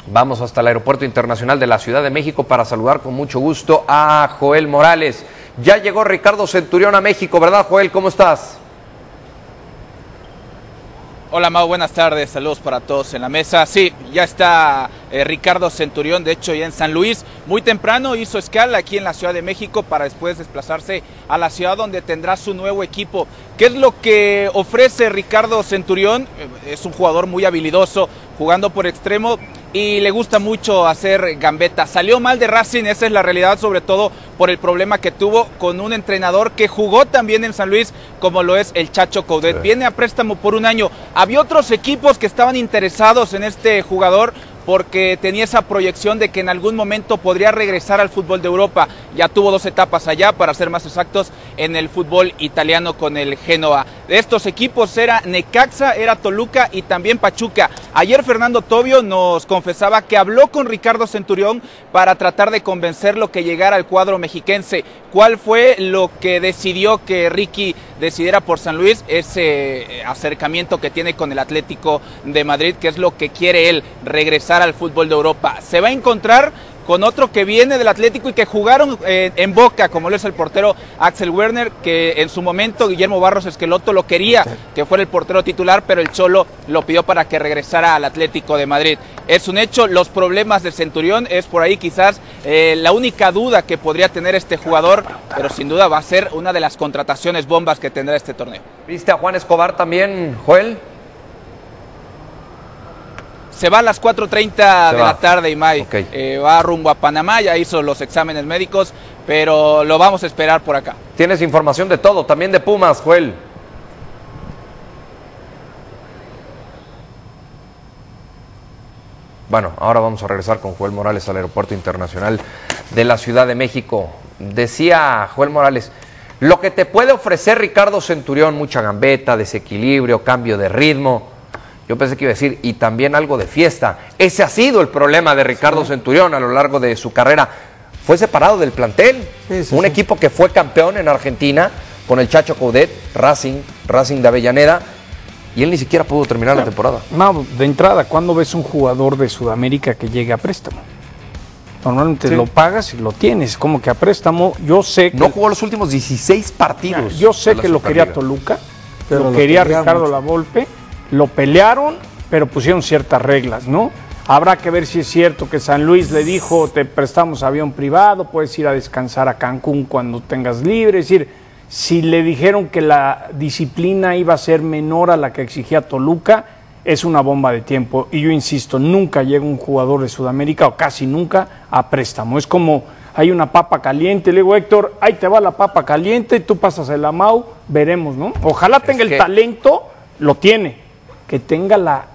Vamos hasta el Aeropuerto Internacional de la Ciudad de México para saludar con mucho gusto a Joel Morales. Ya llegó Ricardo Centurión a México, ¿verdad, Joel? ¿Cómo estás? Hola Mau, buenas tardes, saludos para todos en la mesa. Sí, ya está Ricardo Centurión, de hecho ya en San Luis. Muy temprano hizo escala aquí en la Ciudad de México para después desplazarse a la ciudad donde tendrá su nuevo equipo. ¿Qué es lo que ofrece Ricardo Centurión? Es un jugador muy habilidoso, jugando por extremo y le gusta mucho hacer gambeta. Salió mal de Racing, esa es la realidad, sobre todo por el problema que tuvo con un entrenador que jugó también en San Luis, como lo es el Chacho Coudet. Viene a préstamo por un año. Había otros equipos que estaban interesados en este jugador porque tenía esa proyección de que en algún momento podría regresar al fútbol de Europa. Ya tuvo 2 etapas allá, para ser más exactos, en el fútbol italiano con el Genoa. De estos equipos era Necaxa, era Toluca y también Pachuca. Ayer Fernando Tobio nos confesaba que habló con Ricardo Centurión para tratar de convencerlo que llegara al cuadro mexiquense. ¿Cuál fue lo que decidió que Ricky decidiera por San Luis? Ese acercamiento que tiene con el Atlético de Madrid, que es lo que quiere él, regresar al fútbol de Europa. Se va a encontrar con otro que viene del Atlético y que jugaron en Boca, como lo es el portero Axel Werner, que en su momento Guillermo Barros Esqueloto lo quería que fuera el portero titular, pero el Cholo lo pidió para que regresara al Atlético de Madrid. Es un hecho, los problemas de Centurión es por ahí quizás la única duda que podría tener este jugador, pero sin duda va a ser una de las contrataciones bombas que tendrá este torneo. ¿Viste a Juan Escobar también, Joel? Se va a las 4:30 de la tarde, Imai. Okay. Va rumbo a Panamá, ya hizo los exámenes médicos, pero lo vamos a esperar por acá. Tienes información de todo, también de Pumas, Joel. Bueno, ahora vamos a regresar con Joel Morales al Aeropuerto Internacional de la Ciudad de México. Decía Joel Morales, lo que te puede ofrecer Ricardo Centurión, mucha gambeta, desequilibrio, cambio de ritmo. Yo pensé que iba a decir, y también algo de fiesta. Ese ha sido el problema de Ricardo Centurión a lo largo de su carrera. Fue separado del plantel. Un equipo que fue campeón en Argentina con el Chacho Coudet, Racing de Avellaneda, y él ni siquiera pudo terminar la temporada. No, de entrada, ¿cuándo ves un jugador de Sudamérica que llegue a préstamo? Normalmente lo pagas y lo tienes, como que a préstamo. Yo sé que... No jugó los últimos 16 partidos. Yo sé que lo quería Toluca, lo quería Ricardo Lavolpe. Lo pelearon, pero pusieron ciertas reglas, ¿no? Habrá que ver si es cierto que San Luis le dijo, te prestamos avión privado, puedes ir a descansar a Cancún cuando tengas libre. Es decir, si le dijeron que la disciplina iba a ser menor a la que exigía Toluca, es una bomba de tiempo. Y yo insisto, nunca llega un jugador de Sudamérica, o casi nunca, a préstamo. Es como, hay una papa caliente, le digo, Héctor, ahí te va la papa caliente, tú pasas el Amau, veremos, ¿no? Ojalá tenga el talento, lo tiene. Que tenga la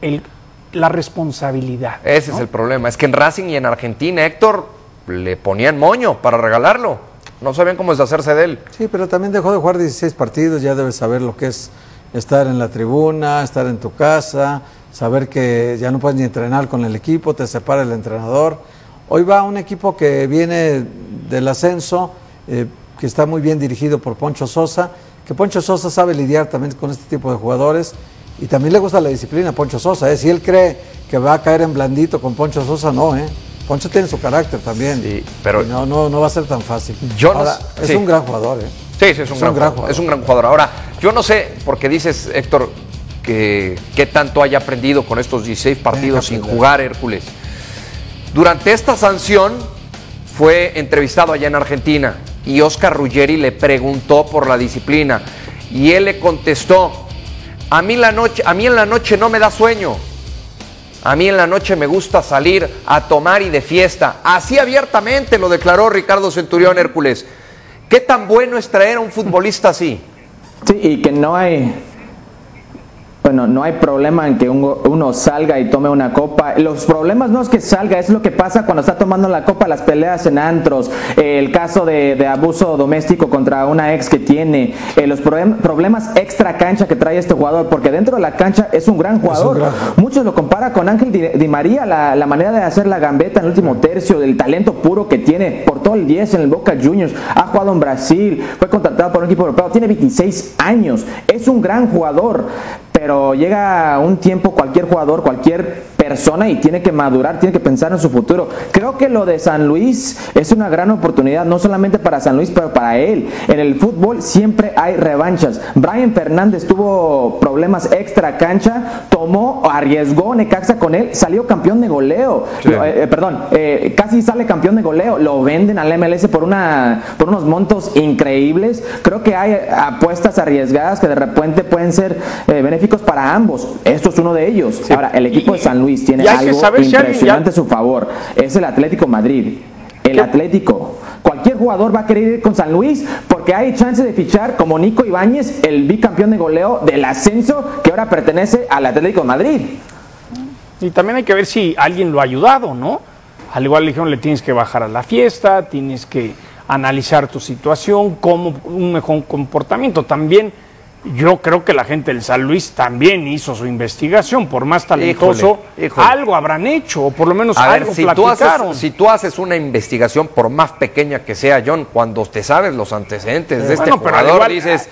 responsabilidad. Ese es el problema. Es que en Racing y en Argentina, Héctor, le ponían moño para regalarlo. No sabían cómo deshacerse de él. Sí, pero también dejó de jugar 16 partidos. Ya debes saber lo que es estar en la tribuna, estar en tu casa, saber que ya no puedes ni entrenar con el equipo, te separa el entrenador. Hoy va un equipo que viene del ascenso, que está muy bien dirigido por Poncho Sosa, que Poncho Sosa sabe lidiar también con este tipo de jugadores. Y también le gusta la disciplina a Poncho Sosa, Si él cree que va a caer en blandito con Poncho Sosa, no, Poncho tiene su carácter también. Sí, pero no va a ser tan fácil. Ahora, es un gran jugador, Sí, es un gran jugador. Es un gran jugador. Ahora, yo no sé, porque dices, Héctor, que qué tanto haya aprendido con estos 16 partidos sin jugar, Hércules. Durante esta sanción fue entrevistado allá en Argentina y Oscar Ruggeri le preguntó por la disciplina y él le contestó: A mí en la noche no me da sueño. A mí en la noche me gusta salir a tomar y de fiesta. Así abiertamente lo declaró Ricardo Centurión, Hércules. ¿Qué tan bueno es traer a un futbolista así? Sí, y que no hay problema en que uno salga y tome una copa. Los problemas no es que salga, es lo que pasa cuando está tomando la copa, las peleas en antros, el caso de abuso doméstico contra una ex que tiene, los problemas extra cancha que trae este jugador, porque dentro de la cancha es un gran jugador. Muchos lo comparan con Ángel Di María, la manera de hacer la gambeta en el último tercio, el talento puro que tiene, por todo el 10 en el Boca Juniors, ha jugado en Brasil, fue contratado por un equipo europeo, tiene 26 años, es un gran jugador. Pero llega un tiempo, cualquier jugador, cualquier persona y tiene que madurar, tiene que pensar en su futuro. Creo que lo de San Luis es una gran oportunidad, no solamente para San Luis, pero para él. En el fútbol siempre hay revanchas. Brian Fernández tuvo problemas extra cancha, arriesgó Necaxa con él, salió campeón de goleo. Sí. Casi sale campeón de goleo. Lo venden al MLS por unos montos increíbles. Creo que hay apuestas arriesgadas que de repente pueden ser benéficos para ambos. Esto es uno de ellos. Sí. Ahora, el equipo de San Luis tiene algo impresionante a su favor. Es el Atlético Madrid. El Atlético. Cualquier jugador va a querer ir con San Luis porque hay chance de fichar como Nico Ibáñez, el bicampeón de goleo del ascenso que ahora pertenece al Atlético de Madrid. Y también hay que ver si alguien lo ha ayudado, ¿no? Al igual le dijeron, le tienes que bajar a la fiesta, tienes que analizar tu situación, como un mejor comportamiento. También yo creo que la gente del San Luis también hizo su investigación, por más talentoso, algo habrán hecho, o por lo menos algo platicaron. Si tú haces una investigación, por más pequeña que sea, John, cuando te sabes los antecedentes de este jugador, dices,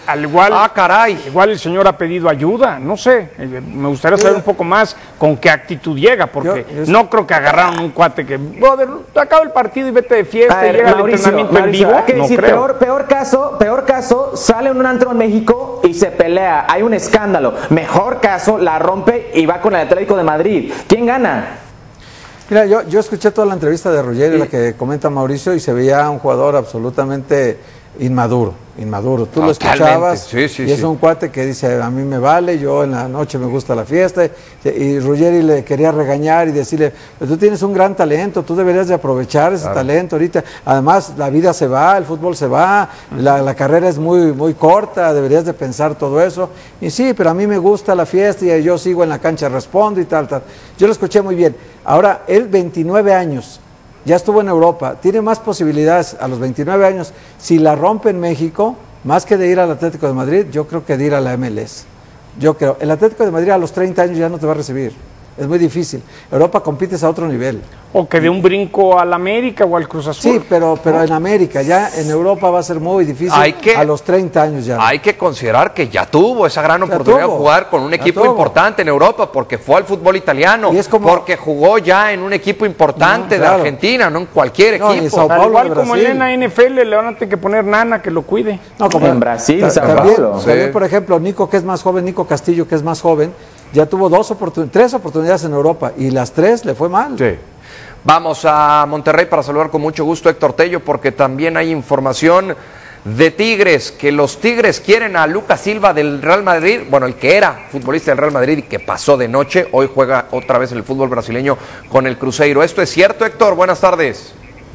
caray. Igual el señor ha pedido ayuda, no sé, me gustaría saber un poco más con qué actitud llega, porque no creo que agarraron un cuate que, brother, acaba el partido y vete de fiesta y llega al entrenamiento en vivo. No creo. Peor caso, sale en un antro en México y se pelea, hay un escándalo. Mejor caso, la rompe y va con el Atlético de Madrid. ¿Quién gana? Mira, yo escuché toda la entrevista de Ruggeri, la que comenta Mauricio, y se veía un jugador absolutamente inmaduro. Tú lo escuchabas y es un cuate que dice, a mí me vale, yo en la noche me gusta la fiesta, y Ruggeri le quería regañar y decirle, tú tienes un gran talento, tú deberías de aprovechar ese talento ahorita, además la vida se va, el fútbol se va, la carrera es muy, muy corta, deberías de pensar todo eso, y sí, pero a mí me gusta la fiesta y yo sigo en la cancha, respondo y tal. Yo lo escuché muy bien. Ahora, él 29 años, ya estuvo en Europa, tiene más posibilidades a los 29 años, si la rompe en México, más que de ir al Atlético de Madrid, yo creo que de ir a la MLS. Yo creo, el Atlético de Madrid a los 30 años ya no te va a recibir, es muy difícil. Europa compites a otro nivel. O que de un brinco al América o al Cruz Azul. Sí, pero en América, ya en Europa va a ser muy difícil a los 30 años ya. Hay que considerar que ya tuvo esa gran oportunidad de jugar con un equipo importante en Europa, porque fue al fútbol italiano, porque jugó ya en un equipo importante de Argentina, no en cualquier equipo. Y Sao Paulo, igual como en la NFL, le van a tener que poner Nana que lo cuide. No, como en Brasil, también, por ejemplo, Nico, que es más joven, Nico Castillo, que es más joven, ya tuvo 3 oportunidades en Europa y las 3 le fue mal. Sí. Vamos a Monterrey para saludar con mucho gusto a Héctor Tello, porque también hay información de Tigres, que los Tigres quieren a Lucas Silva del Real Madrid, bueno, el que era futbolista del Real Madrid y que pasó de noche, hoy juega otra vez en el fútbol brasileño con el Cruzeiro. ¿Esto es cierto, Héctor? Buenas tardes.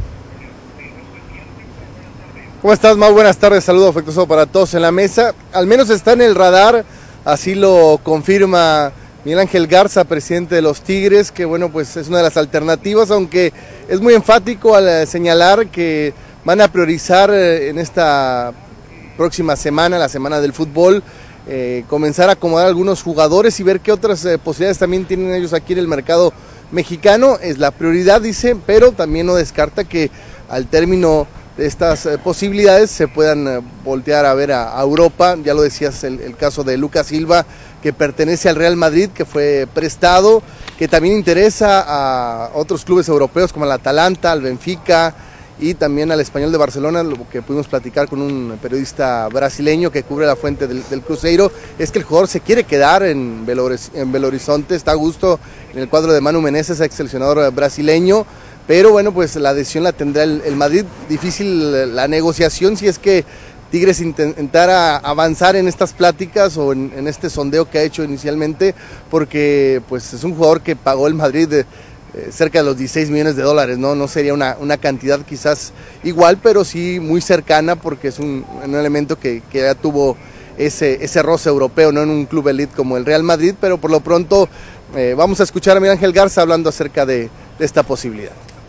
¿Cómo estás, Mau? Buenas tardes, saludo afectuoso para todos en la mesa. Al menos está en el radar, así lo confirma Miguel Ángel Garza, presidente de los Tigres, que bueno, pues es una de las alternativas, aunque es muy enfático al señalar que van a priorizar en esta próxima semana, la semana del fútbol, comenzar a acomodar algunos jugadores y ver qué otras posibilidades también tienen ellos aquí en el mercado mexicano. Es la prioridad, dice, pero también no descarta que al término de estas posibilidades se puedan voltear a ver a Europa. Ya lo decías, el caso de Lucas Silva, que pertenece al Real Madrid, que fue prestado, que también interesa a otros clubes europeos como el Atalanta, al Benfica y también al Español de Barcelona. Lo que pudimos platicar con un periodista brasileño que cubre la fuente del Cruzeiro es que el jugador se quiere quedar en Belo Horizonte, está a gusto en el cuadro de Manu Menezes, ex seleccionador brasileño. Pero bueno, pues la decisión la tendrá el Madrid. Difícil la negociación si es que Tigres intentara avanzar en estas pláticas o en este sondeo que ha hecho inicialmente, porque pues es un jugador que pagó el Madrid cerca de los 16 millones de dólares, ¿no? No sería una cantidad quizás igual, pero sí muy cercana, porque es un elemento que ya tuvo ese roce europeo, no en un club elite como el Real Madrid. Pero por lo pronto vamos a escuchar a Miguel Ángel Garza hablando acerca de esta posibilidad.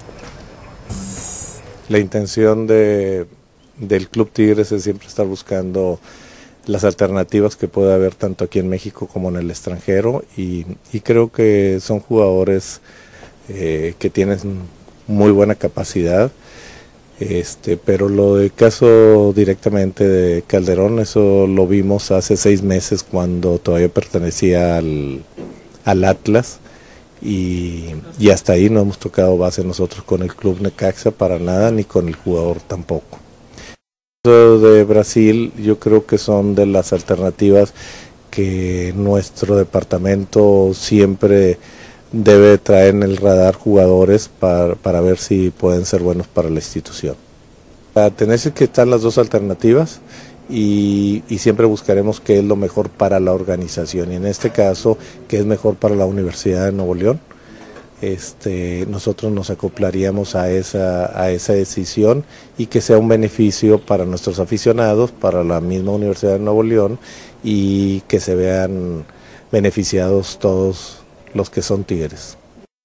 La intención del Club Tigres es siempre estar buscando las alternativas que puede haber tanto aquí en México como en el extranjero, y creo que son jugadores que tienen muy buena capacidad, pero lo del caso directamente de Calderón, eso lo vimos hace 6 meses cuando todavía pertenecía al Atlas, y hasta ahí no hemos tocado base nosotros con el Club Necaxa para nada, ni con el jugador tampoco. De Brasil yo creo que son de las alternativas que nuestro departamento siempre debe traer en el radar jugadores para ver si pueden ser buenos para la institución. Tenés que estar las dos alternativas y siempre buscaremos qué es lo mejor para la organización, y en este caso qué es mejor para la Universidad de Nuevo León. Nosotros nos acoplaríamos a esa decisión y que sea un beneficio para nuestros aficionados, para la misma Universidad de Nuevo León, y que se vean beneficiados todos los que son Tigres.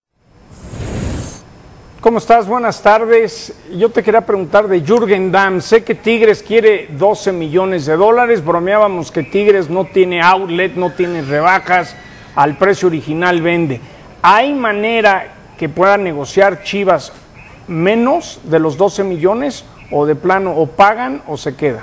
¿Cómo estás? Buenas tardes. Yo te quería preguntar de Jürgen Damm. Sé que Tigres quiere 12 millones de dólares. Bromeábamos que Tigres no tiene outlet, no tiene rebajas, al precio original vende. ¿Hay manera que pueda negociar Chivas menos de los 12 millones o de plano o pagan o se queda?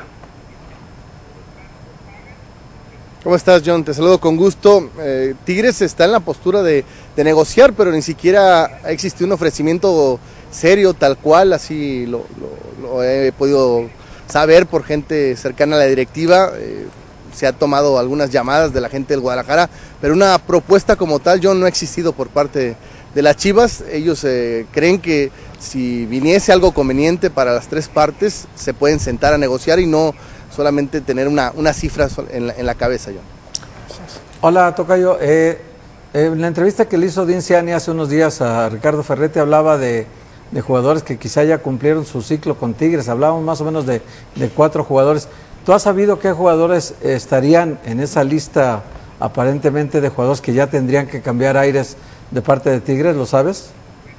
¿Cómo estás, John? Te saludo con gusto. Tigres está en la postura de negociar, pero ni siquiera ha existido un ofrecimiento serio, tal cual, así lo he podido saber por gente cercana a la directiva. Se ha tomado algunas llamadas de la gente del Guadalajara, pero una propuesta como tal, John, no ha existido por parte de las Chivas. Ellos creen que si viniese algo conveniente para las tres partes, se pueden sentar a negociar y no solamente tener una cifra en la cabeza, John. Hola, tocayo. En la entrevista que le hizo Dean Ciani hace unos días a Ricardo Ferretti, hablaba de jugadores que quizá ya cumplieron su ciclo con Tigres. Hablábamos más o menos de 4 jugadores. ¿Tú has sabido qué jugadores estarían en esa lista aparentemente de jugadores que ya tendrían que cambiar aires de parte de Tigres? ¿Lo sabes?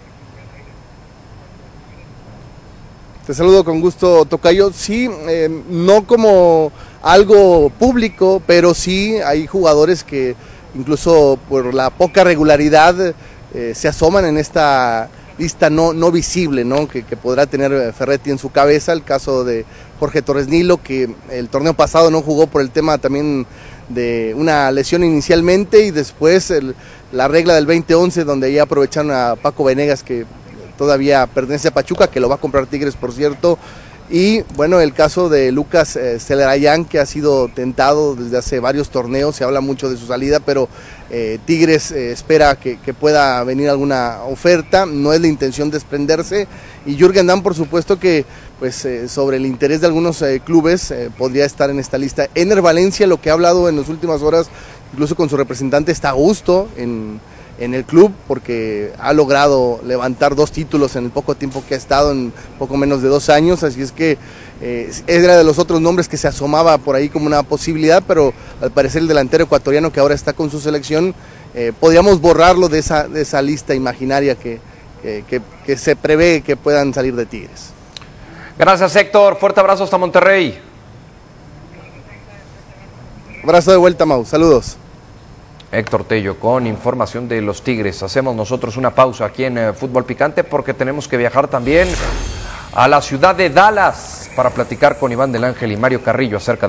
Te saludo con gusto, tocayo. Sí, no como algo público, pero sí hay jugadores que incluso por la poca regularidad se asoman en esta lista no visible, ¿no? Que podrá tener Ferretti en su cabeza. El caso de Jorge Torres Nilo, que el torneo pasado no jugó por el tema también de una lesión inicialmente, y después la regla del 2011, donde ya aprovecharon a Paco Venegas, que todavía pertenece a Pachuca, que lo va a comprar Tigres, por cierto. Y bueno, el caso de Lucas Celarayán, que ha sido tentado desde hace varios torneos. Se habla mucho de su salida, pero Tigres espera que pueda venir alguna oferta. No es la intención desprenderse. Y Jürgen Damm, por supuesto que pues sobre el interés de algunos clubes podría estar en esta lista. Ener Valencia, lo que ha hablado en las últimas horas, incluso con su representante, está a gusto en el club, porque ha logrado levantar 2 títulos en el poco tiempo que ha estado, en poco menos de 2 años, así es que era de los otros nombres que se asomaba por ahí como una posibilidad, pero al parecer el delantero ecuatoriano, que ahora está con su selección, podríamos borrarlo de esa lista imaginaria que se prevé que puedan salir de Tigres. Gracias, Héctor. Fuerte abrazo hasta Monterrey. Abrazo de vuelta, Mau. Saludos. Héctor Tello con información de los Tigres. Hacemos nosotros una pausa aquí en Fútbol Picante porque tenemos que viajar también a la ciudad de Dallas para platicar con Iván del Ángel y Mario Carrillo acerca de